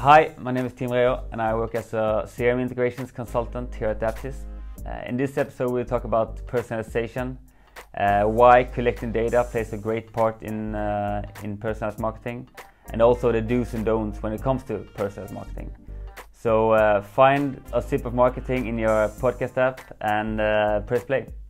Hi, my name is Tim Reo and I work as a CRM integrations consultant here at Apsys. In this episode we'll talk about personalization, why collecting data plays a great part in personalized marketing, and also the do's and don'ts when it comes to personalized marketing. So find a sip of marketing in your podcast app and press play.